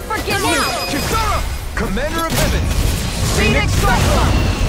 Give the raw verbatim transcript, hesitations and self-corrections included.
forget now! Kisara, Commander of Heaven! Phoenix Cyclone!